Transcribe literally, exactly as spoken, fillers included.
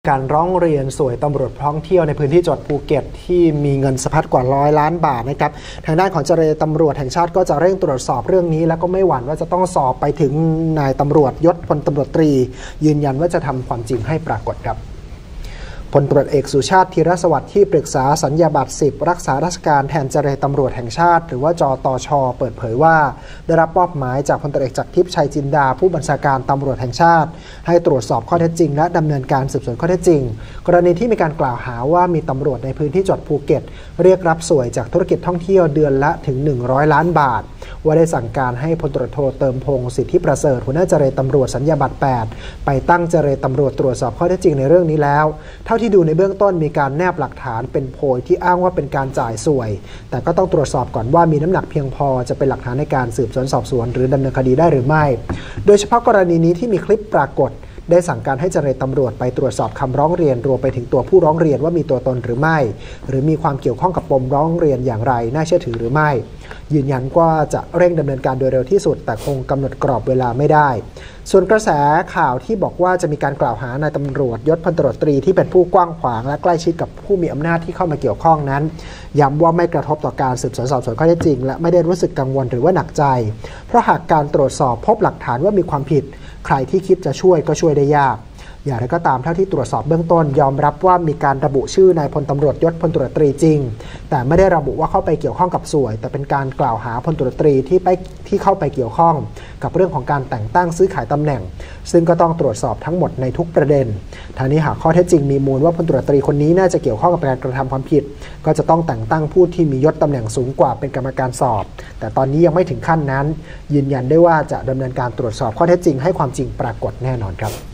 การร้องเรียนสวยตำรวจท่องเที่ยวในพื้นที่จังหวัดภูเก็ตที่มีเงินสะพัดกว่าร้อยล้านบาทนะครับทางด้านของเจรตำรวจแห่งชาติก็จะเร่งตรวจสอบเรื่องนี้แล้วก็ไม่หวั่นว่าจะต้องสอบไปถึงนายตำรวจยศพลตำรวจตรียืนยันว่าจะทำความจริงให้ปรากฏครับพลตำรวจเอกสุชาติธีรสวัสดิ์ที่ปรึกษาสัญญาบัตรสิบรักษาราชการแทนเจรตำรวจแห่งชาติหรือว่าจตช.เปิดเผยว่าได้รับมอบหมายจากพลตำรวจเอกจักรทิพย์ชัยจินดาผู้บัญชาการตำรวจแห่งชาติให้ตรวจสอบข้อเท็จจริงและดำเนินการสืบสวนข้อเท็จจริงกรณีที่มีการกล่าวหาว่ามีตำรวจในพื้นที่จังหวัดภูเก็ตเรียกรับสวยจากธุรกิจท่องเที่ยวเดือนละถึงหนึ่งร้อยล้านบาทว่าได้สั่งการให้พลตำรวจโทเติมพงศ์สิทธิประเสริฐหัวหน้าเจรตำรวจสัญญาบัตรแปดไปตั้งเจรตำรวจตรวจสอบข้อเท็จจริงในเรื่องนี้แล้วเท่าที่ดูในเบื้องต้นมีการแนบหลักฐานเป็นโพยที่อ้างว่าเป็นการจ่ายสวยแต่ก็ต้องตรวจสอบก่อนว่ามีน้ำหนักเพียงพอจะเป็นหลักฐานในการสืบสวนสอบสวนหรือดำเนินคดีได้หรือไม่โดยเฉพาะกรณีนี้ที่มีคลิปปรากฏได้สั่งการให้เจรตำรวจไปตรวจสอบคำร้องเรียนรวมไปถึงตัวผู้ร้องเรียนว่ามีตัวตนหรือไม่หรือมีความเกี่ยวข้องกับปมร้องเรียนอย่างไรน่าเชื่อถือหรือไม่ยืนยันว่าจะเร่งดำเนินการโดยเร็วที่สุดแต่คงกำหนดกรอบเวลาไม่ได้ส่วนกระแสข่าวที่บอกว่าจะมีการกล่าวหานายตำรวจยศพลตำรวจตรีที่เป็นผู้กว้างขวางและใกล้ชิดกับผู้มีอำนาจที่เข้ามาเกี่ยวข้องนั้นย้ำว่าไม่กระทบต่อการสืบสวนสอบสวนข้อเท็จจริงและไม่ได้รู้สึกกังวลหรือว่าหนักใจเพราะหากการตรวจสอบพบหลักฐานว่ามีความผิดใครที่คิดจะช่วยก็ช่วยได้ยากอย่างไรก็ตามเท่าที่ตรวจสอบเบื้องต้นยอมรับว่ามีการระบุชื่อนายพลตำรวจยศพลตำรวจตรีจริงแต่ไม่ได้ระบุว่าเข้าไปเกี่ยวข้องกับสวยแต่เป็นการกล่าวหาพลตำรวจตรีที่ไปที่เข้าไปเกี่ยวข้องกับเรื่องของการแต่งตั้งซื้อขายตำแหน่งซึ่งก็ต้องตรวจสอบทั้งหมดในทุกประเด็นทางนี้หากข้อเท็จจริงมีมูลว่าพลตำรวจตรีคนนี้น่าจะเกี่ยวข้องกับการกระทำความผิดก็จะต้องแต่งตั้งผู้ที่มียศตำแหน่งสูงกว่าเป็นกรรมการสอบแต่ตอนนี้ยังไม่ถึงขั้นนั้นยืนยันได้ว่าจะดำเนินการตรวจสอบข้อเท็จจริงให้ความจริงปรากฏแน่นอนครับ